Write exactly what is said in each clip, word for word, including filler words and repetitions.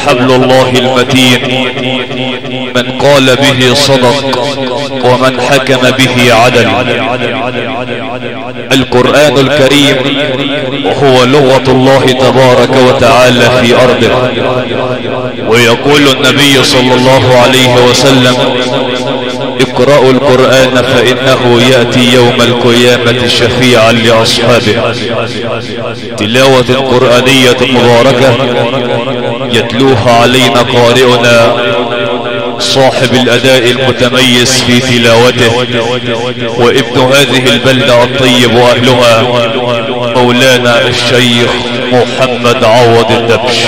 حبل الله المتين، من قال به صدق ومن حكم به عدل. القرآن الكريم هو لغة الله تبارك وتعالى في أرضه، ويقول النبي صلى الله عليه وسلم: اقرأوا القرآن فإنه يأتي يوم القيامة شفيعا لأصحابه. تلاوة قرآنية مباركة يتلوها علينا قارئنا صاحب الأداء المتميز في تلاوته، وابن هذه البلدة الطيب وأهلها مولانا الشيخ محمد عوض الدبش.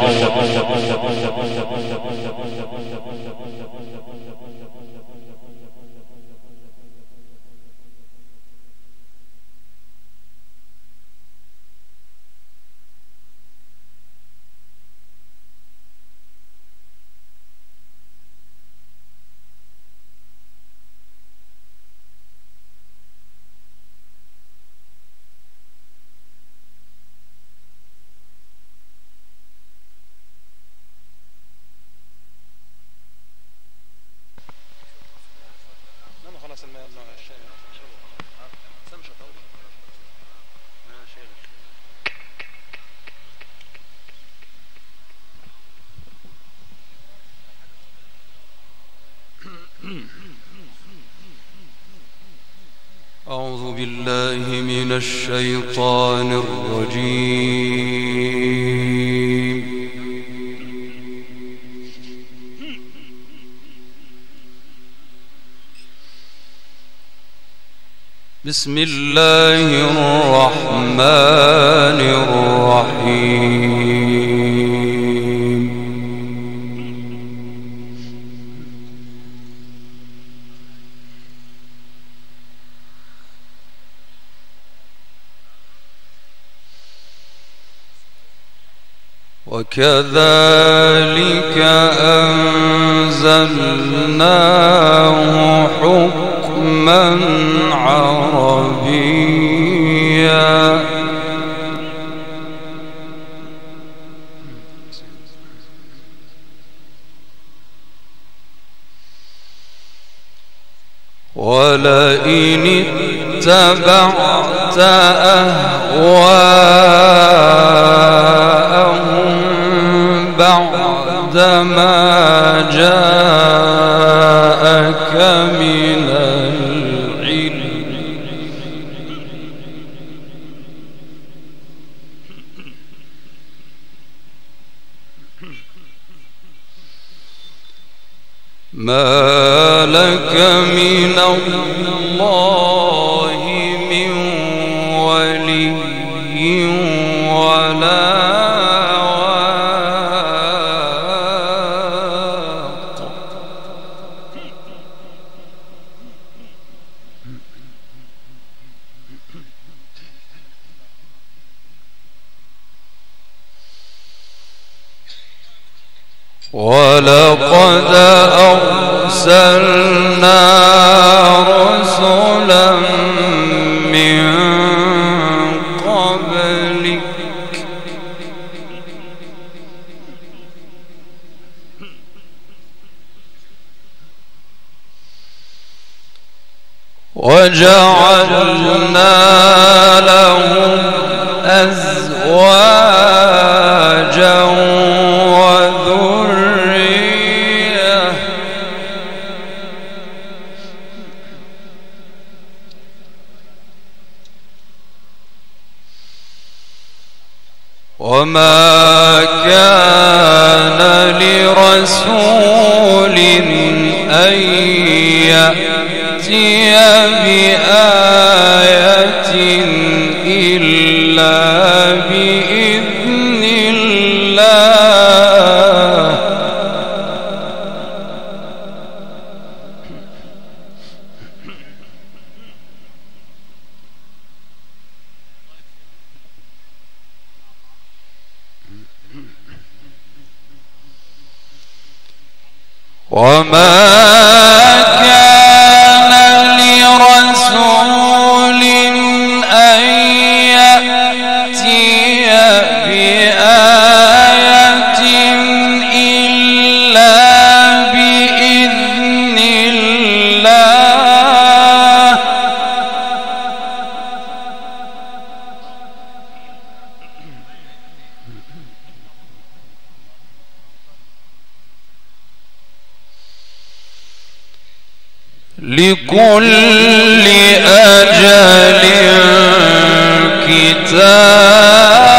أعوذ بالله من الشيطان الرجيم. بسم الله الرحمن الرحيم. وكذلك أنزلناه حكما عربيا ولئن اتبعت أهواءهم بعدما جاءك من العلم ما لك من الله من ولي ولا واق. ولقد أرسلنا رسلا من قبلك وجعلنا لهم أزواجا وذرية وما كان لرسول أن يأتي بآية إلا بإذن الله وما كان لرسول أن يأتي بآية لكل أجل كتاب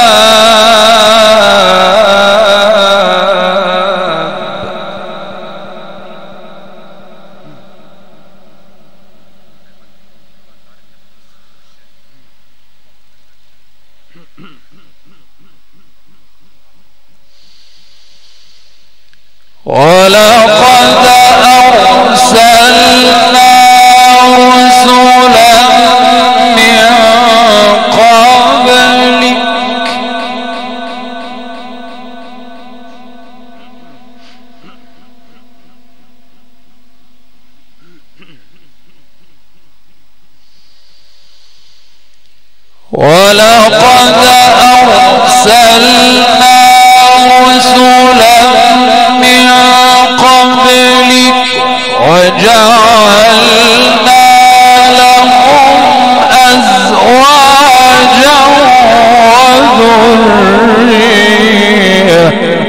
ولقد أرسلنا رسلا من قبلك ولقد أرسلنا رسلا من قبلك وجعلنا لهم أزواجا وذرية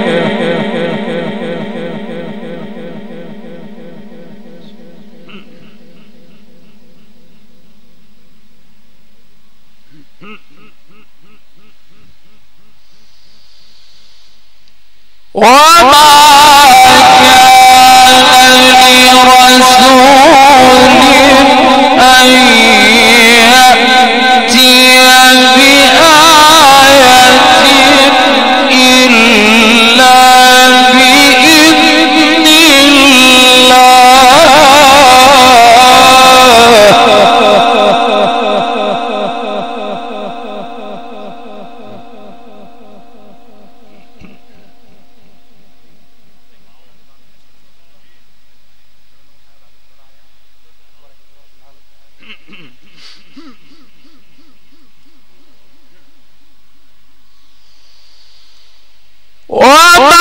وما كان لرسول أن يأتي بآية إلا بإذن وما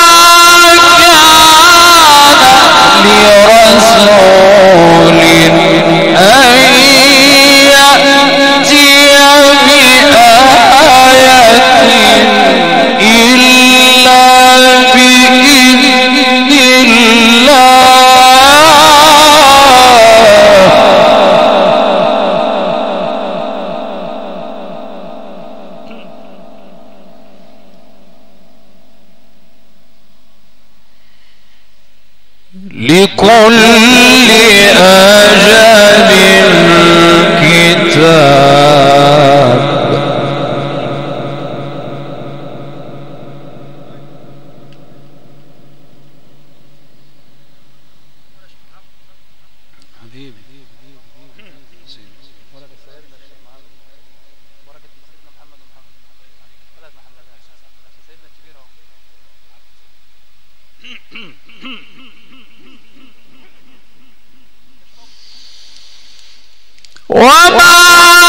كان لرسول أن يأتي بآية إلا بإذن الله لكل أجل كتاب وما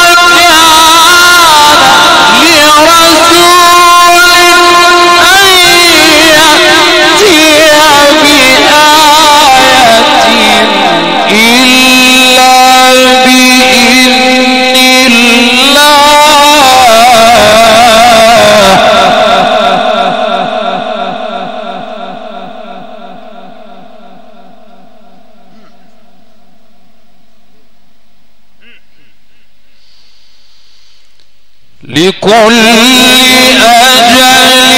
لكل أجل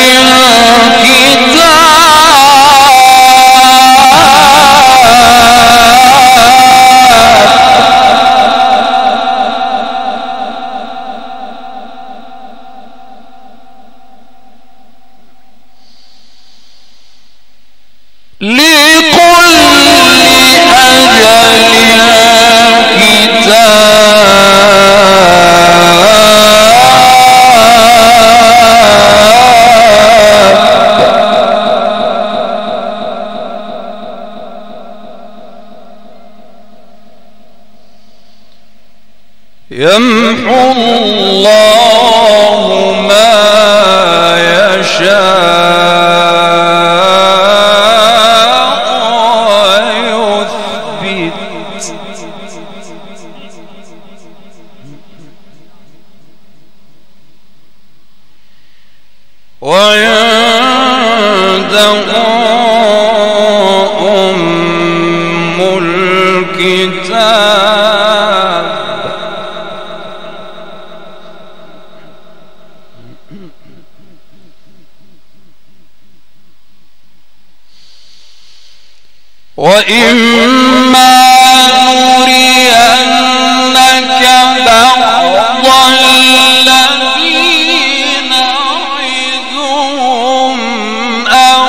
يمحو الله ما يشاء ويثبت وعنده أم الكتاب وإما نرينك بعض الذين نعدهم أو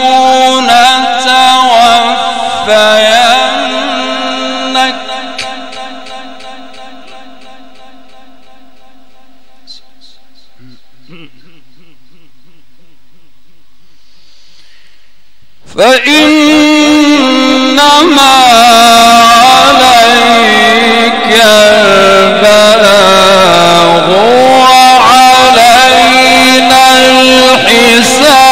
نتوفينك فإنما عليك البلاغ وعلينا الحساب.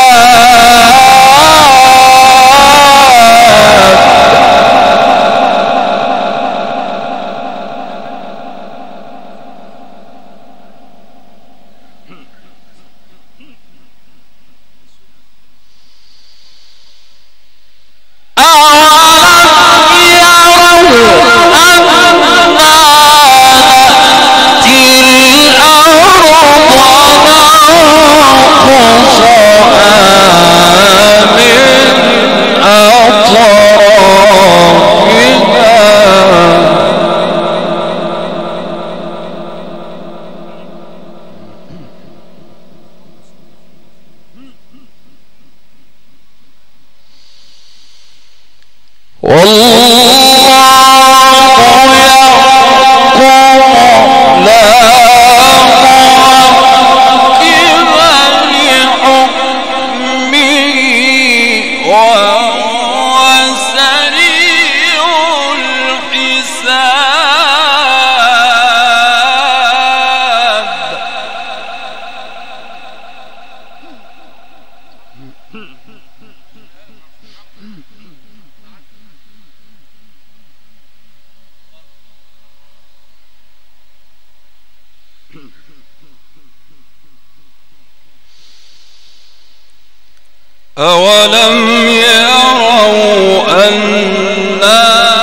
أولم يروا أنا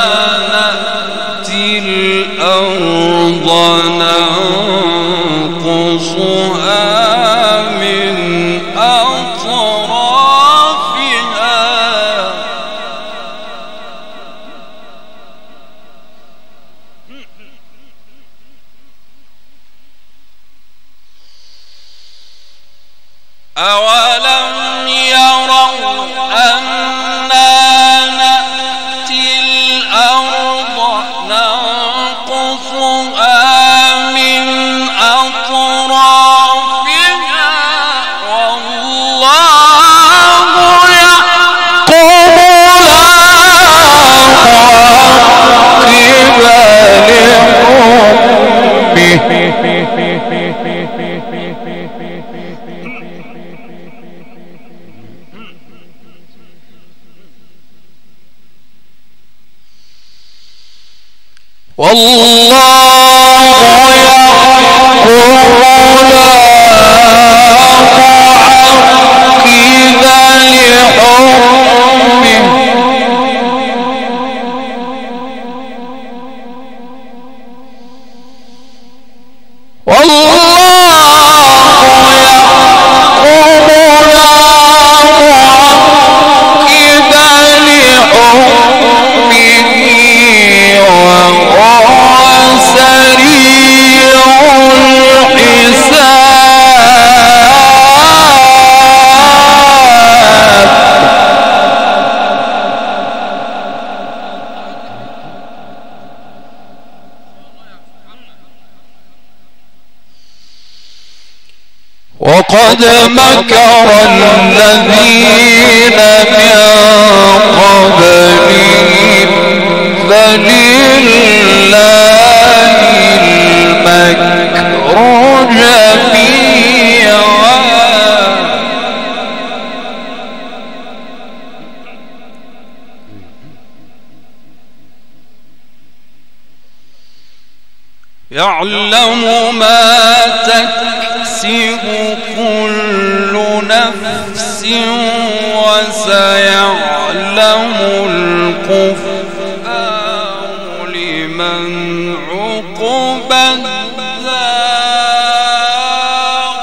نأتي الأرض ننقصها من أطرافها أولم يروا أنا نأتي الأرض ننقصها من أطرافها والله يحكم وقد مكر الذين من قبلهم فلله المكر جميعا يعلم ما تكسب كل نفس وسيعلم الكفار لمن عقبى الدار.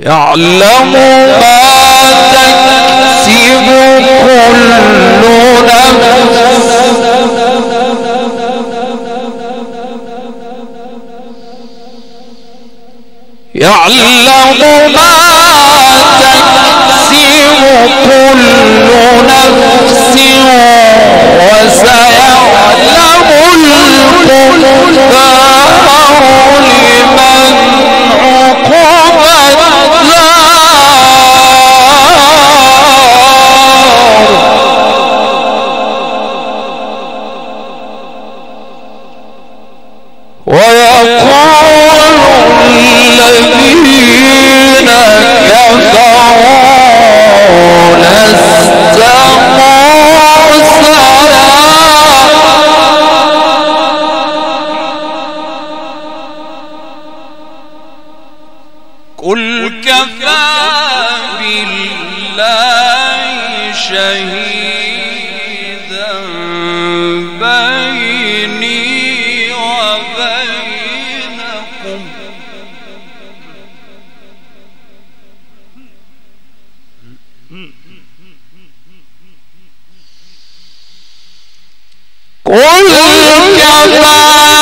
يعلم ما تكسب كل نفس يعلم ما تكسب كل نفس وسيعلم الكفار لمن عقب ويقول الذين كفروا لست مرسلا قل كفى بالله شهيدا بيني وبينكم قل كفى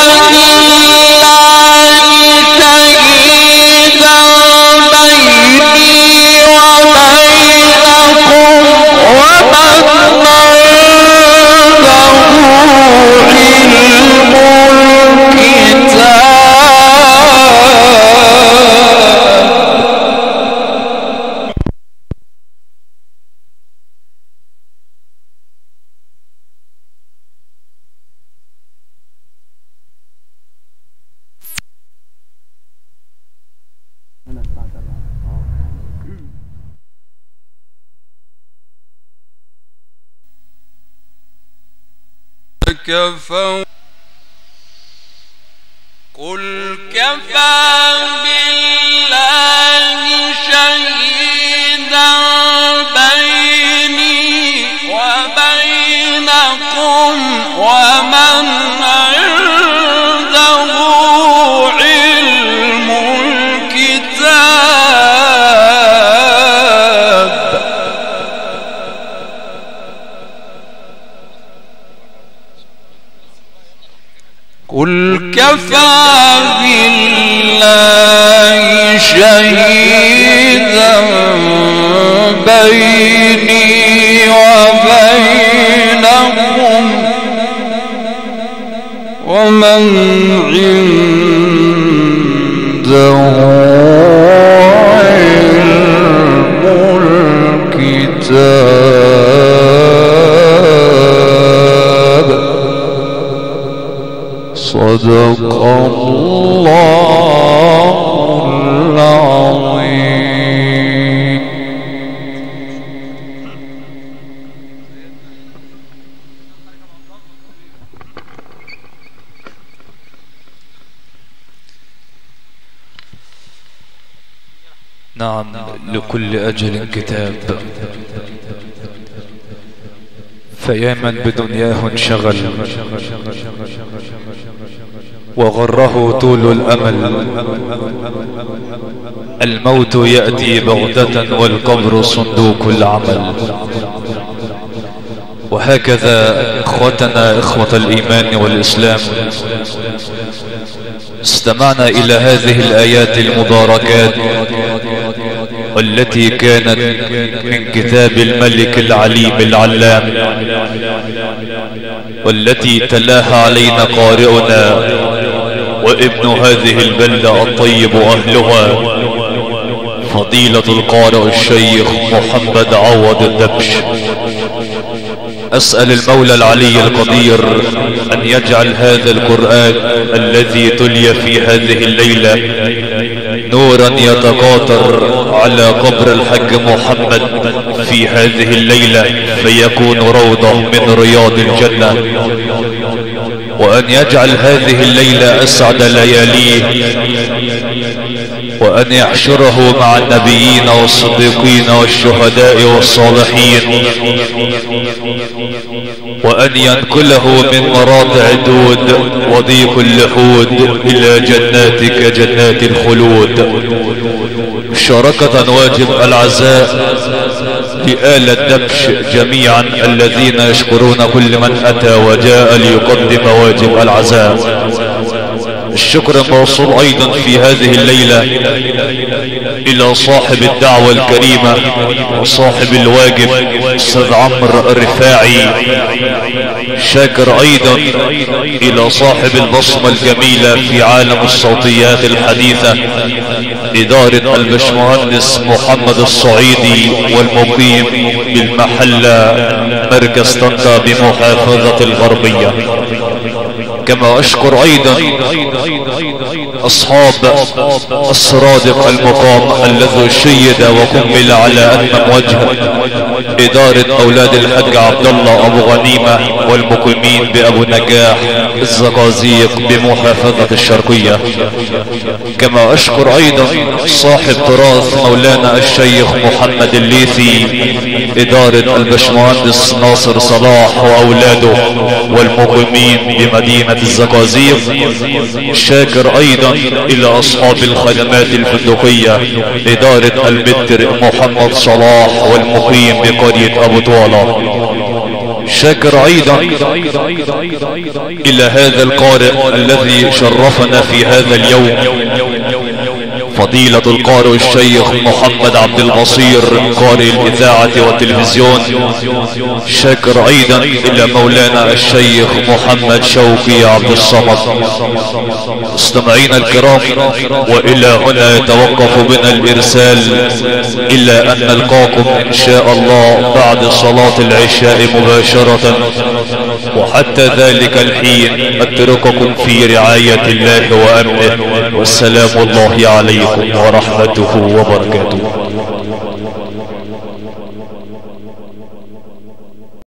كفوا قل كفى بالله شهيدا بيني وبينكم ومن عنده علم الكتاب قل كفى بالله شهيدا بيني وبينكم ومن عنده علم الكتاب صدق الله العظيم. نعم، لكل أجل كتاب، فيا من بدنياه انشغل وغره طول الأمل، الموت يأتي بغتة والقبر صندوق العمل. وهكذا اخوتنا اخوة الايمان والاسلام، استمعنا الى هذه الايات المباركات والتي كانت من كتاب الملك العليم العلام، والتي تلاها علينا قارئنا وابن هذه البلدة الطيب اهلها فضيلة القارئ الشيخ محمد عوض الدبش. اسأل المولى العلي القدير ان يجعل هذا القرآن الذي تلي في هذه الليلة نورا يتقاطر على قبر الحج محمد في هذه الليلة، فيكون روضة من رياض الجنة. وأن يجعل هذه الليلة أسعد لياليه، وأن يحشره مع النبيين والصديقين والشهداء والصالحين، وأن ينقله من مراضع دود وضيق اللحود إلى جناتك جنات الخلود. مشاركة واجب العزاء لآل الدبش جميعا الذين يشكرون كل من أتى وجاء ليقدم واجب العزاء. الشكر موصول ايضا في هذه الليلة الى صاحب الدعوة الكريمة وصاحب الواجب استاذ عمرو الرفاعي. شاكر ايضا الى صاحب البصمة الجميلة في عالم الصوتيات الحديثة ادارة البشمهندس محمد الصعيدي والمقيم بالمحلة مركز طنطا بمحافظة الغربية. كما اشكر ايضا اصحاب الصرادق المقام الذي شيد وكمل على اتمم وجه ادارة اولاد الحاج عبد الله ابو غنيمة والمقيمين بابو نجاح الزقازيق بمحافظة الشرقية. كما اشكر ايضا صاحب تراث مولانا الشيخ محمد الليثي ادارة البشمهندس ناصر صلاح واولاده والمقيمين بمدينة الزقازيق. شاكر ايضا الى اصحاب الخدمات الفندقية ادارة المتر محمد صلاح والمقيم بقرية ابو طوالة. شاكر ايضا الى هذا القارئ الذي شرفنا في هذا اليوم فضيلة القارئ الشيخ محمد عبد البصير قارئ الاذاعة والتلفزيون. شاكر ايضا الى مولانا الشيخ محمد شوقي عبد الصمد. مستمعينا الكرام، والى هنا يتوقف بنا الارسال الى ان نلقاكم ان شاء الله بعد صلاة العشاء مباشرة، وحتى ذلك الحين اترككم في رعاية الله وامنه، والسلام الله عليكم ورحمته وبركاته.